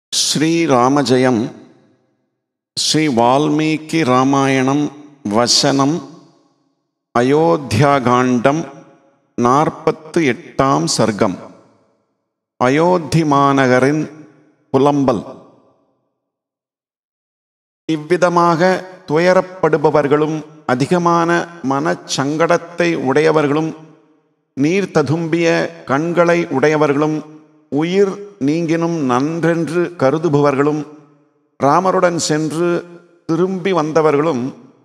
ஸ்ரீராமஜெயம். ஸ்ரீ வால்மீகி ராமாயணம் வசனம் அயோத்தியாகாண்டம் 48ஆம் சர்க்கம். அயோத்தி மாநகரின் புலம்பல். இவ்விதமாக துயரப்படுபவர்களும் அதிகமான மனச்சங்கடத்தை உடையவர்களும் நீர் ததும்பிய கண்களை உடையவர்களும் உயிர் நீங்கினும் நன்றென்று கருதுபவர்களும் ராமருடன் சென்று திரும்பி வந்தவர்களும்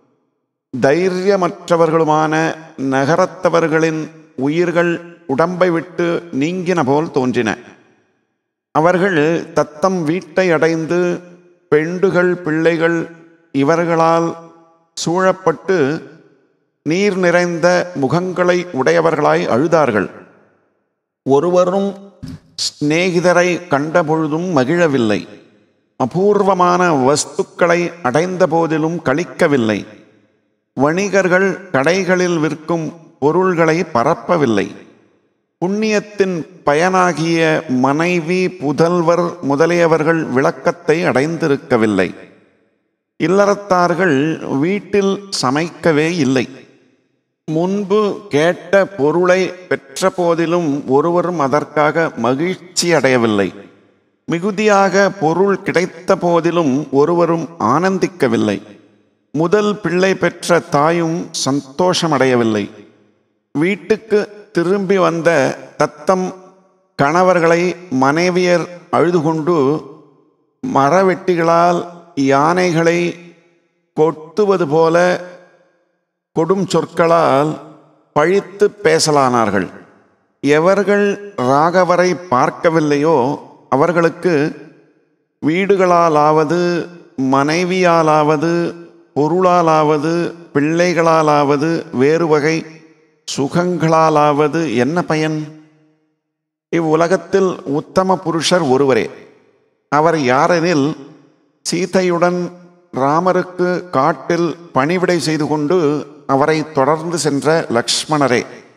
தைரியமற்றவர்களுமான நகரத்தவர்களின் உயிர்கள் உடம்பை விட்டு நீங்கின போல் தோன்றின. அவர்கள் தத்தம் வீட்டை அடைந்து பெண்டுகள் பிள்ளைகள் இவர்களால் சூழப்பட்டு நீர் நிறைந்த முகங்களை உடையவர்களாய் அழுதார்கள். ஒருவரும் சிநேகிதரை கண்டபொழுதும் மகிழவில்லை. அபூர்வமான வஸ்துக்களை அடைந்த போதிலும் களிக்கவில்லை. வணிகர்கள் கடைகளில் விற்கும் பொருள்களை பரப்பவில்லை. புண்ணியத்தின் பயனாகிய மனைவி புதல்வர் முதலியவர்கள் விளக்கத்தை அடைந்திருக்கவில்லை. இல்லறத்தார்கள் வீட்டில் சமைக்கவே இல்லை. முன்பு கேட்ட பொருளை பெற்ற போதிலும் ஒருவரும் அதற்காக மகிழ்ச்சி அடையவில்லை. மிகுதியாக பொருள் கிடைத்த போதிலும் ஒருவரும் ஆனந்திக்கவில்லை. முதல் பிள்ளை பெற்ற தாயும் சந்தோஷமடையவில்லை. வீட்டுக்கு திரும்பி வந்த தத்தம் கணவர்களை மனைவியர் அழுதுகொண்டு மரவெட்டிகளால் யானைகளை கொட்டுவது போல கொடும் சொற்களால் பழித்து பேசலானார்கள். எவர்கள் ராகவரை பார்க்கவில்லையோ அவர்களுக்கு வீடுகளாலாவது மனைவியாலாவது பொருளாலாவது பிள்ளைகளாலாவது வேறு வகை சுகங்களாலாவது என்ன பயன்? இவ்வுலகத்தில் உத்தம புருஷர் ஒருவரே. அவர் யாரெனில் சீதையுடன் ராமருக்கு காட்டில் பணிவிடை செய்து கொண்டு அவரை தொடர்ந்து சென்ற லக்ஷ்மணரே.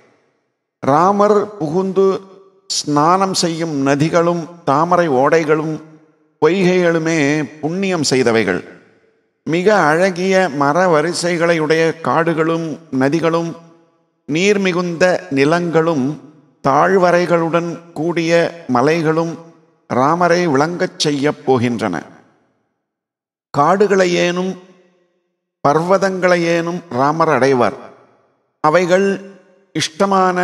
ராமர் புகுந்து ஸ்நானம் செய்யும் நதிகளும் தாமரை ஓடைகளும் பொய்கைகளுமே புண்ணியம் செய்தவைகள். மிக அழகிய மர வரிசைகளையுடைய காடுகளும் நதிகளும் நீர் மிகுந்த நிலங்களும் தாழ்வரைகளுடன் கூடிய மலைகளும் ராமரை விளங்கச் செய்யப் போகின்றன. காடுகளையேனும் பர்வதங்களையேனும் ராமர் அடைவார். அவைகள் இஷ்டமான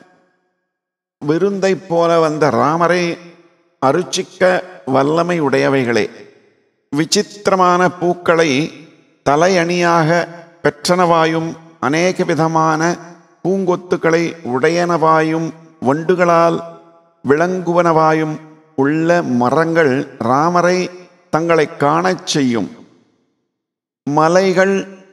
விருந்தை போல வந்த ராமரை அருச்சிக்க வல்லமை உடையவைகளே. விசித்திரமான பூக்களை தலையணியாக பெற்றனவாயும் அநேக விதமான பூங்கொத்துக்களை உடையனவாயும் வண்டுகளால் விளங்குவனவாயும் உள்ள மரங்கள் ராமரை தங்களை காணச் செய்யும். மலைகள்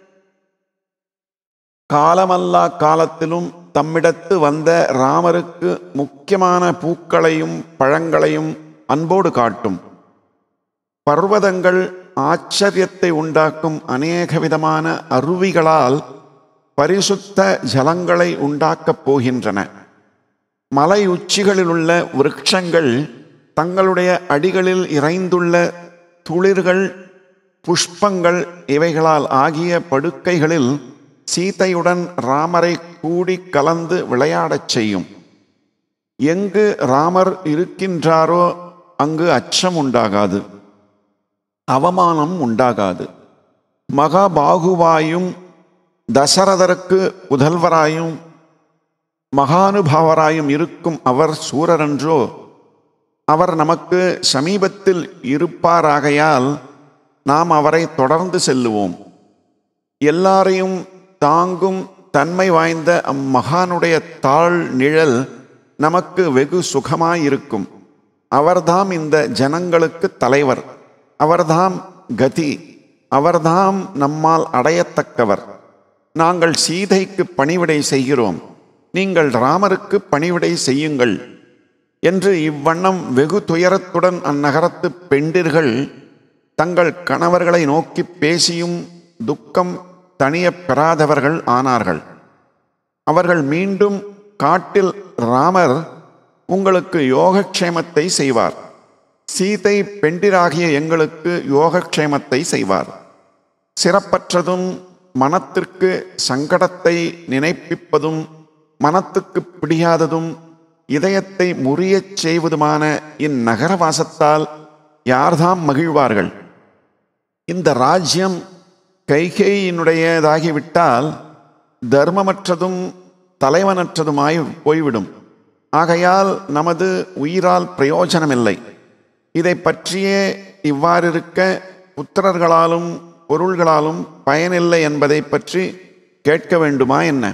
காலமல்லா காலத்திலும் தம்மிடத்து வந்த ராமருக்கு முக்கியமான பூக்களையும் பழங்களையும் அன்போடு காட்டும். பர்வதங்கள் ஆச்சரியத்தை உண்டாக்கும் அநேக விதமான அருவிகளால் பரிசுத்த ஜலங்களை உண்டாக்கப் போகின்றன. மலை உச்சிகளிலுள்ள விருட்சங்கள் தங்களுடைய அடிகளில் இறைந்துள்ள துளிர்கள் புஷ்பங்கள் இவைகளால் ஆகிய படுக்கைகளில் சீதையுடன் ராமரை கூடி கலந்து விளையாடச் செய்யும். எங்கு ராமர் இருக்கின்றாரோ அங்கு அச்சம் உண்டாகாது, அவமானம் உண்டாகாது. மகாபாகுவாயும் தசரதருக்கு புதல்வராயும் மகானுபாவராயும் இருக்கும் அவர் சூரரன்றோ? அவர் நமக்கு சமீபத்தில் இருப்பாராகையால் நாம் அவரை தொடர்ந்து செல்லுவோம். எல்லாரையும் தாங்கும் தன்மை வாய்ந்த அம்மகானுடைய தாழ் நிழல் நமக்கு வெகு சுகமாயிருக்கும். அவர்தாம் இந்த ஜனங்களுக்கு தலைவர். அவர்தாம் கதி. அவர்தாம் நம்மால் அடையத்தக்கவர். நாங்கள் சீதைக்கு பணிவிடை செய்கிறோம், நீங்கள் ராமருக்கு பணிவிடை செய்யுங்கள் என்று இவ்வண்ணம் வெகு துயரத்துடன் அந்நகரத்து பெண்டிர்கள் தங்கள் கணவர்களை நோக்கி பேசியும் துக்கம் தணிய பெறாதவர்கள் ஆனார்கள். அவர்கள் மீண்டும் காட்டில் ராமர் உங்களுக்கு யோகக்ஷேமத்தை செய்வார். சீதை பெண்டிராகிய எங்களுக்கு யோகக்ஷேமத்தை செய்வார். சிறப்பற்றதும் மனத்திற்கு சங்கடத்தை நினைப்பிப்பதும் மனத்துக்கு பிடியாததும் இதயத்தை முறியச் செய்வதுமான இந்நகரவாசத்தால் யார்தாம் மகிழ்வார்கள்? இந்த ராஜ்யம் கைகேயினுடையதாகிவிட்டால் தர்மமற்றதும் தலைவனற்றதுமாய் போய்விடும். ஆகையால் நமது உயிரால் பிரயோஜனமில்லை. இதை பற்றியே இவ்வாறிருக்க புத்திரர்களாலும் பொருள்களாலும் பயனில்லை என்பதை பற்றி கேட்க வேண்டுமா என்ன?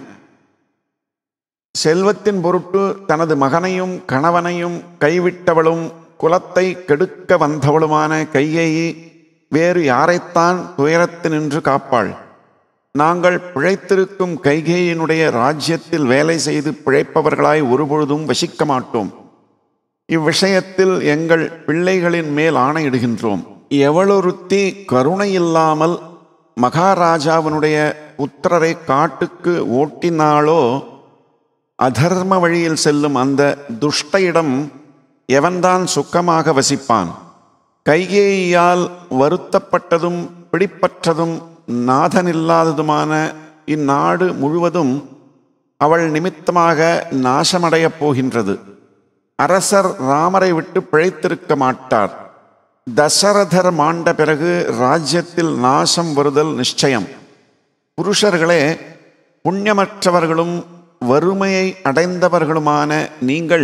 செல்வத்தின் பொருட்டு தனது மகனையும் கணவனையும் கைவிட்டவளும் குலத்தை கெடுக்க வந்தவளுமான கைகேயி வேறு யாரைத்தான் துயரத்தினின்று காப்பாள்? நாங்கள் பிழைத்திருக்கும் கைகேயினுடைய ராஜ்யத்தில் வேலை செய்து பிழைப்பவர்களாய் ஒருபொழுதும் வசிக்க மாட்டோம். இவ்விஷயத்தில் எங்கள் பிள்ளைகளின் மேல் ஆணையிடுகின்றோம். எவளொருத்தி கருணையில்லாமல் மகாராஜாவினுடைய புத்திரரை காட்டுக்கு ஓட்டினாளோ அதர்ம வழியில் செல்லும் அந்த துஷ்டையிடம் எவன்தான் சுக்கமாக வசிப்பான்? கைகேயியால் வருத்தப்பட்டதும் பிடிப்பற்றதும் நாதனில்லாததுமான இந்நாடு முழுவதும் அவள் நிமித்தமாக நாசமடையப் போகின்றது. அரசர் ராமரை விட்டு பிழைத்திருக்க மாட்டார். தசரதர் மாண்ட பிறகு ராஜ்யத்தில் நாசம் வருதல் நிச்சயம். புருஷர்களே, புண்ணியமற்றவர்களும் வறுமையை அடைந்தவர்களுமான நீங்கள்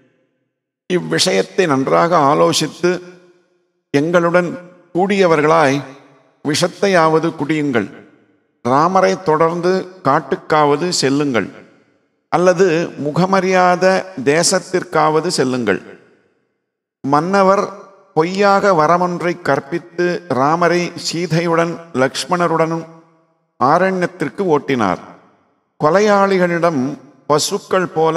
இவ்விஷயத்தை நன்றாக ஆலோசித்து எங்களுடன் கூடியவர்களாய் விஷத்தையாவது குடியுங்கள். ராமரை தொடர்ந்து காட்டுக்காவது செல்லுங்கள், அல்லது முகமறியாத தேசத்திற்காவது செல்லுங்கள். மன்னவர் பொய்யாக வரமொன்றை கற்பித்து ராமரை சீதையுடன் லக்ஷ்மணருடனும் ஆரண்யத்திற்கு ஓட்டினார். கொலையாளிகளிடம் பசுக்கள் போல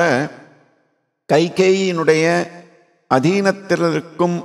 கைகேயினுடைய அதீனத்திலிருக்கும்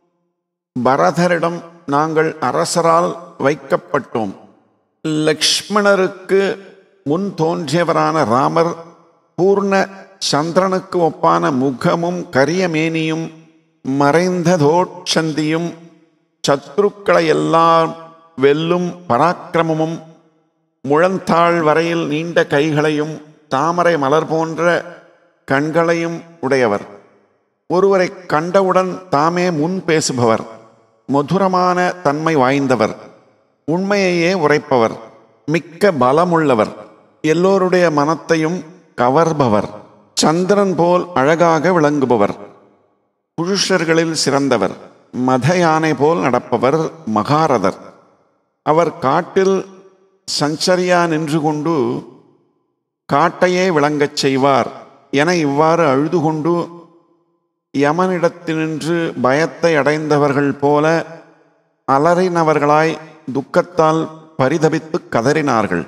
பரதரிடம் நாங்கள் அரசரால் வைக்கப்பட்டோம். லக்ஷ்மணருக்கு முன் தோன்றியவரான ராமர் பூர்ண சந்திரனுக்கு ஒப்பான முகமும் கரிய மேனியும் மறைந்ததோட்சந்தியும் சத்ருக்களை எல்லாம் வெல்லும் பராக்கிரமமும் முழந்தாள் வரையில் நீண்ட கைகளையும் தாமரை மலர் போன்ற கண்களையும் உடையவர். ஒருவரை கண்டவுடன் தாமே முன் பேசுபவர், மதுரமான தன்மை வாய்ந்தவர், உண்மையையே உரைப்பவர், மிக்க பலமுள்ளவர், எல்லோருடைய மனத்தையும் கவர்பவர், சந்திரன் போல் அழகாக விளங்குபவர், புருஷர்களில் சிறந்தவர், மத யானை போல் நடப்பவர், மகாரதர். அவர் காட்டில் சஞ்சரியா நின்று கொண்டு காட்டையே விளங்கச் செய்வார் என இவ்வாறு அழுது கொண்டு யமனிடத்தினின்று பயத்தை அடைந்தவர்கள் போல அலறினவர்களாய் துக்கத்தால் பரிதபித்து கதறினார்கள்.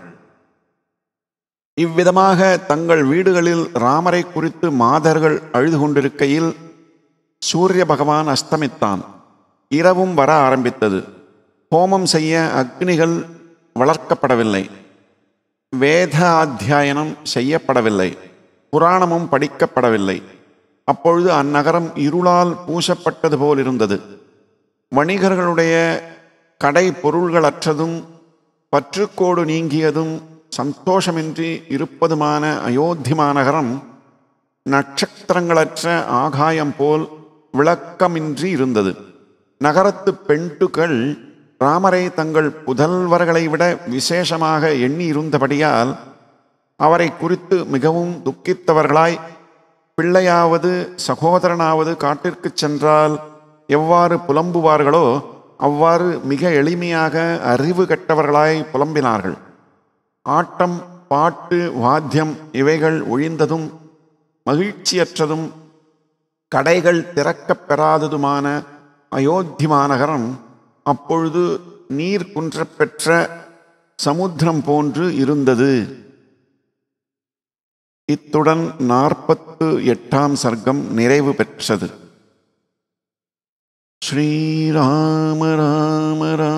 இவ்விதமாக தங்கள் வீடுகளில் ராமரை குறித்து மாதர்கள் அழுது கொண்டிருக்கையில் சூரிய பகவான் அஸ்தமித்தான். இரவும் வர ஆரம்பித்தது. ஹோமம் செய்ய அக்னிகள் வளர்க்கப்படவில்லை, வேத அத்தியாயனம் செய்யப்படவில்லை, புராணமும் படிக்கப்படவில்லை. அப்பொழுது அந்நகரம் இருளால் பூசப்பட்டது போல் இருந்தது. வணிகர்களுடைய கடை பொருள்களற்றதும் பற்றுக்கோடு நீங்கியதும் சந்தோஷமின்றி இருப்பதுமான அயோத்தி மாநகரம் நட்சத்திரங்களற்ற ஆகாயம் போல் விளக்கமின்றி இருந்தது. நகரத்து பெண்டுகள் ராமரை தங்கள் புதல்வர்களை விட விசேஷமாக எண்ணி இருந்தபடியால் அவரை குறித்து மிகவும் துக்கித்தவர்களாய், பிள்ளையாவது சகோதரனாவது காட்டிற்கு சென்றால் எவ்வாறு புலம்புவார்களோ அவ்வாறு மிக எளிமையாக அறிவு கெட்டவர்களாய் புலம்பினார்கள். ஆட்டம், பாட்டு, வாத்தியம் இவைகள் ஒழிந்ததும் மகிழ்ச்சியற்றதும் கடைகள் திறக்கப் பெறாததுமான அயோத்தி மாநகரம் அப்பொழுது நீர் குன்றப்பெற்ற சமுத்திரம் போன்று இருந்தது. இத்துடன் 48ஆம் சர்க்கம் நிறைவு பெற்றது. ஸ்ரீராம ராம ராம